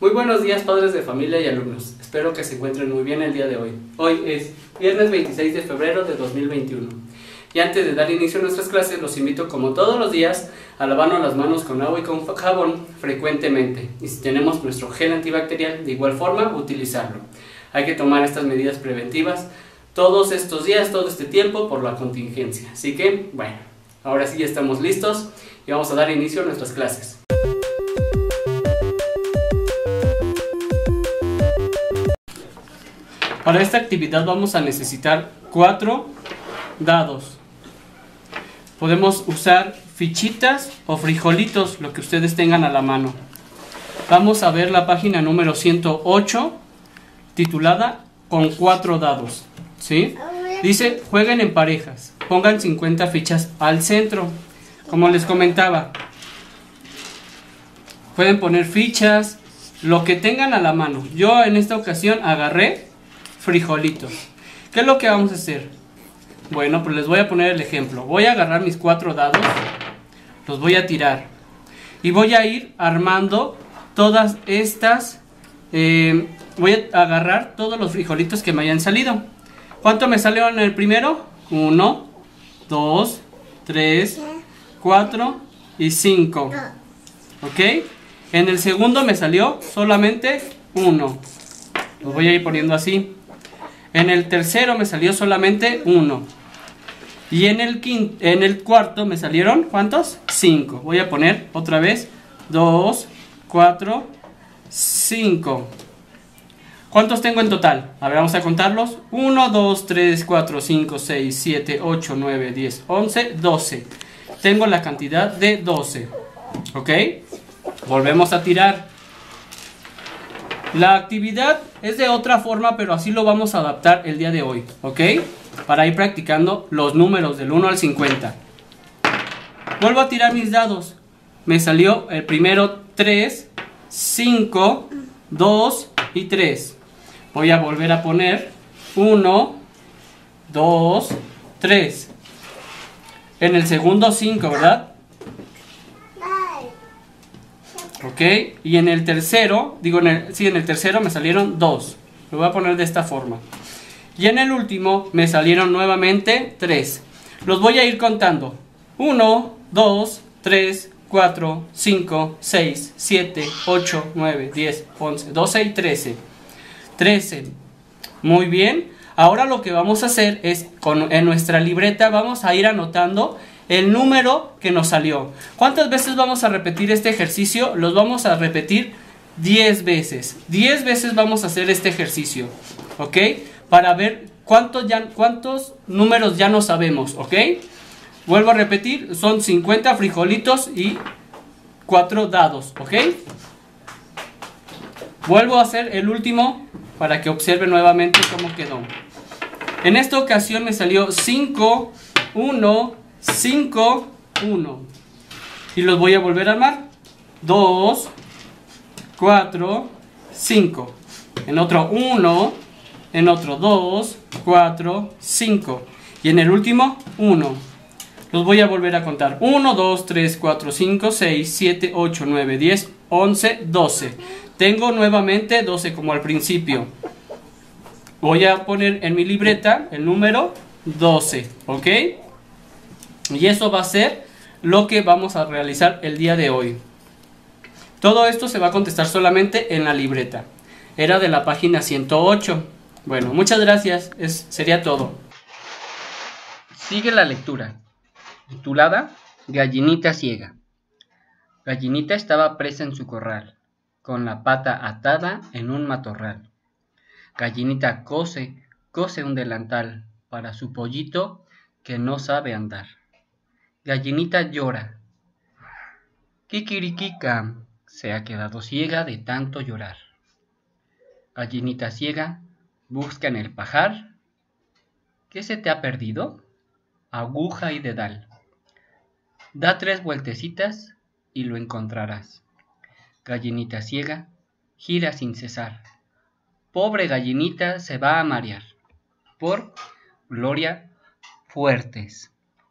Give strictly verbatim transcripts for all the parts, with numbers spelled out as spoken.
Muy buenos días, padres de familia y alumnos. Espero que se encuentren muy bien el día de hoy. Hoy es viernes veintiséis de febrero de dos mil veintiuno. Y antes de dar inicio a nuestras clases, los invito como todos los días a lavarnos las manos con agua y con jabón frecuentemente. Y si tenemos nuestro gel antibacterial, de igual forma, utilizarlo. Hay que tomar estas medidas preventivas todos estos días, todo este tiempo, por la contingencia. Así que, bueno, ahora sí ya estamos listos y vamos a dar inicio a nuestras clases. Para esta actividad vamos a necesitar cuatro dados. Podemos usar fichitas o frijolitos, lo que ustedes tengan a la mano. Vamos a ver la página número ciento ocho, titulada Con cuatro dados. ¿Sí? Dice, jueguen en parejas, pongan cincuenta fichas al centro. Como les comentaba, pueden poner fichas, lo que tengan a la mano. Yo en esta ocasión agarré frijolitos. ¿Qué es lo que vamos a hacer? Bueno, pues les voy a poner el ejemplo. Voy a agarrar mis cuatro dados, los voy a tirar y voy a ir armando todas estas. Eh, voy a agarrar todos los frijolitos que me hayan salido. ¿Cuánto me salieron en el primero? uno, dos, tres, cuatro y cinco. ¿Ok? En el segundo me salió solamente uno. Los voy a ir poniendo así. En el tercero me salió solamente uno. Y en el, quinto, en el cuarto me salieron, ¿cuántos? cinco. Voy a poner otra vez dos, cuatro, cinco. ¿Cuántos tengo en total? A ver, vamos a contarlos. uno, dos, tres, cuatro, cinco, seis, siete, ocho, nueve, diez, once, doce. Tengo la cantidad de doce. ¿Ok? Volvemos a tirar. La actividad es de otra forma, pero así lo vamos a adaptar el día de hoy, ¿ok? Para ir practicando los números del uno al cincuenta. Vuelvo a tirar mis dados. Me salió el primero tres, cinco, dos y tres. Voy a volver a poner uno, dos, tres. En el segundo cinco, ¿verdad? Ok, y en el tercero, digo, en el, sí, en el tercero me salieron dos. Lo voy a poner de esta forma. Y en el último me salieron nuevamente tres. Los voy a ir contando. uno, dos, tres, cuatro, cinco, seis, siete, ocho, nueve, diez, once, doce y trece. trece. Muy bien. Ahora lo que vamos a hacer es, con, en nuestra libreta vamos a ir anotando el número que nos salió. ¿Cuántas veces vamos a repetir este ejercicio? Los vamos a repetir diez veces. diez veces vamos a hacer este ejercicio. ¿Ok? Para ver cuántos, ya, cuántos números ya no sabemos. ¿Ok? Vuelvo a repetir. Son cincuenta frijolitos y cuatro dados. ¿Ok? Vuelvo a hacer el último para que observen nuevamente cómo quedó. En esta ocasión me salió cinco, uno, cinco, uno. Y los voy a volver a armar. dos, cuatro, cinco. En otro uno. En otro dos, cuatro, cinco. Y en el último uno. Los voy a volver a contar. uno, dos, tres, cuatro, cinco, seis, siete, ocho, nueve, diez, once, doce. Tengo nuevamente doce como al principio. Voy a poner en mi libreta el número doce. ¿Ok? Y eso va a ser lo que vamos a realizar el día de hoy. Todo esto se va a contestar solamente en la libreta. Era de la página ciento ocho. Bueno, muchas gracias. Es, sería todo. Sigue la lectura, titulada Gallinita ciega. Gallinita estaba presa en su corral, con la pata atada en un matorral. Gallinita cose, cose un delantal para su pollito que no sabe andar. Gallinita llora. Kikiriquica, se ha quedado ciega de tanto llorar. Gallinita ciega, busca en el pajar. ¿Qué se te ha perdido? Aguja y dedal. Da tres vueltecitas y lo encontrarás. Gallinita ciega, gira sin cesar. Pobre gallinita se va a marear. Por Gloria Fuertes.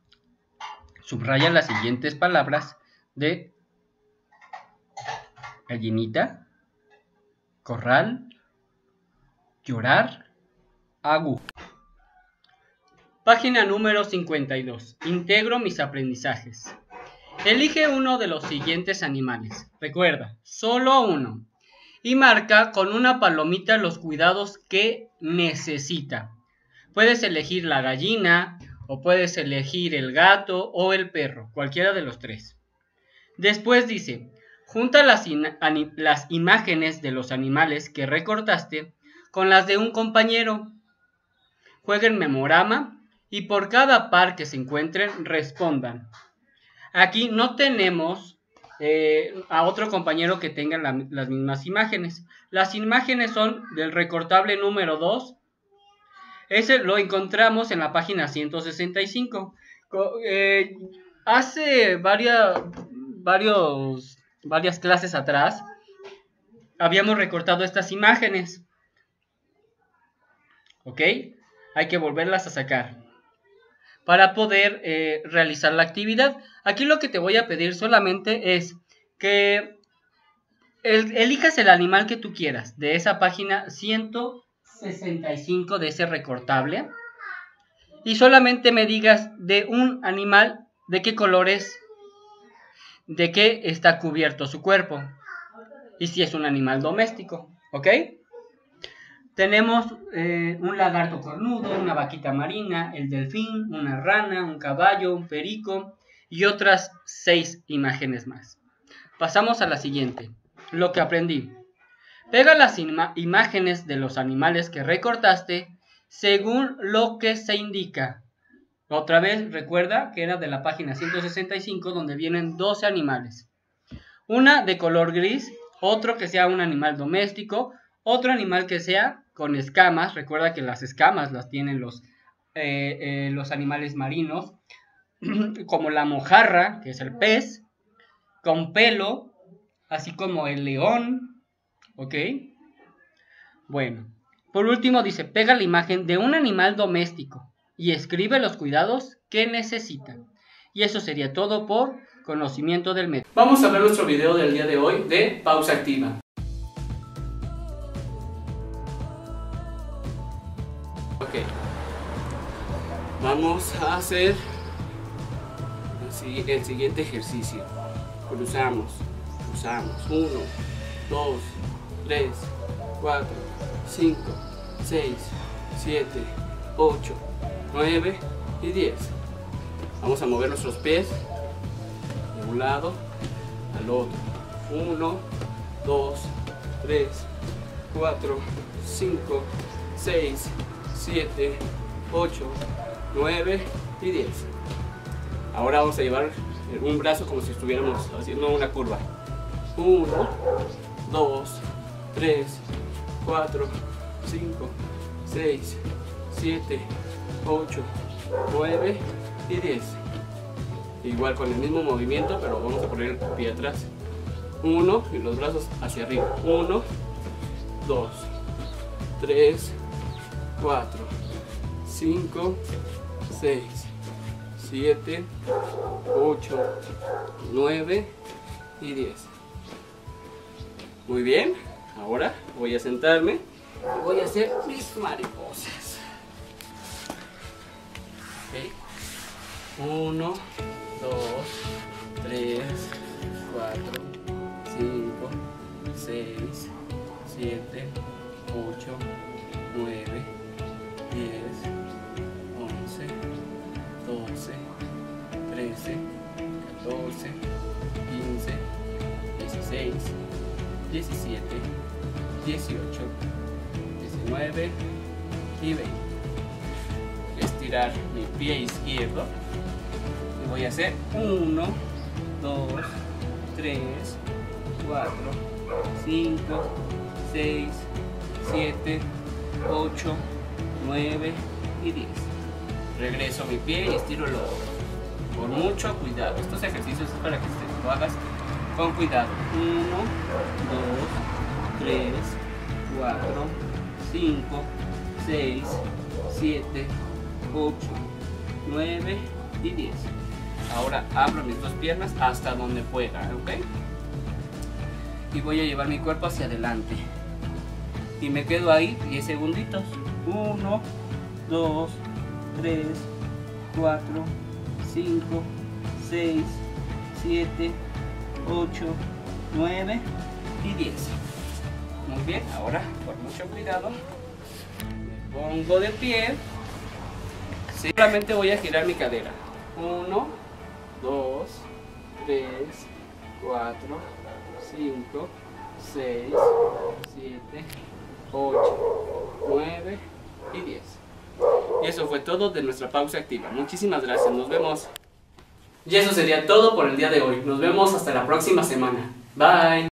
Subraya las siguientes palabras de gallinita, corral, llorar, aguja. Página número cincuenta y dos. Integro mis aprendizajes. Elige uno de los siguientes animales. Recuerda, solo uno. Y marca con una palomita los cuidados que necesita. Puedes elegir la gallina, o puedes elegir el gato o el perro, cualquiera de los tres. Después dice, junta las, las imágenes de los animales que recortaste con las de un compañero. Jueguen memorama y por cada par que se encuentren respondan. Aquí no tenemos eh, a otro compañero que tenga la, las mismas imágenes. Las imágenes son del recortable número dos. Ese lo encontramos en la página ciento sesenta y cinco. Eh, hace varias, varios, varias clases atrás habíamos recortado estas imágenes. ¿Ok? Hay que volverlas a sacar para poder eh, realizar la actividad. Aquí lo que te voy a pedir solamente es que el, elijas el animal que tú quieras de esa página ciento sesenta y cinco de ese recortable y solamente me digas de un animal de qué color es, de qué está cubierto su cuerpo y si es un animal doméstico. ¿Ok? Tenemos eh, un lagarto cornudo, una vaquita marina, el delfín, una rana, un caballo, un perico y otras seis imágenes más. Pasamos a la siguiente. Lo que aprendí. Pega las ima- imágenes de los animales que recortaste según lo que se indica. Otra vez, recuerda que era de la página ciento sesenta y cinco donde vienen doce animales. Una de color gris, otro que sea un animal doméstico, otro animal que sea con escamas. Recuerda que las escamas las tienen los, eh, eh, los animales marinos, como la mojarra, que es el pez, con pelo, así como el león. ¿Ok? Bueno, por último dice, pega la imagen de un animal doméstico y escribe los cuidados que necesita. Y eso sería todo por conocimiento del método. Vamos a ver nuestro video del día de hoy de pausa activa. Ok, vamos a hacer el siguiente ejercicio. Cruzamos, cruzamos, uno, dos, tres, cuatro, cinco, seis, siete, ocho, nueve y diez. Vamos a mover nuestros pies de un lado al otro. uno, dos, tres, cuatro, cinco, seis, siete, ocho, nueve y diez. Ahora vamos a llevar un brazo como si estuviéramos haciendo una curva. uno, dos, tres, cuatro, cinco, seis, siete, ocho, nueve y diez. Igual con el mismo movimiento, pero vamos a poner el pie atrás. uno y los brazos hacia arriba. uno, dos, tres, cuatro, cinco, seis, siete, ocho, nueve y diez. Muy bien, ahora voy a sentarme y voy a hacer mis mariposas. Okay. uno, dos, tres, cuatro, cinco, seis, siete, ocho, nueve, diez, once, doce, trece, catorce, quince, dieciséis, diecisiete, dieciocho, diecinueve y veinte. Voy a estirar mi pie izquierdo y voy a hacer uno, dos, tres, cuatro, cinco, seis, siete, ocho, nueve y diez. Regreso mi pie y estiro el otro. Con mucho cuidado. Estos ejercicios es para que lo hagas con cuidado. uno, dos, tres, cuatro, cinco, seis, siete, ocho, nueve y diez. Ahora abro mis dos piernas hasta donde pueda, ¿ok? Y voy a llevar mi cuerpo hacia adelante. y me quedo ahí diez segunditos. uno, dos, tres, cuatro, cinco, seis, siete, ocho, nueve y diez. Muy bien, ahora con mucho cuidado me pongo de pie. Solamente voy a girar mi cadera. uno, dos, tres, cuatro, cinco, seis, siete, ocho, nueve y diez. Y eso fue todo de nuestra pausa activa. Muchísimas gracias, nos vemos. Y eso sería todo por el día de hoy. Nos vemos hasta la próxima semana. Bye.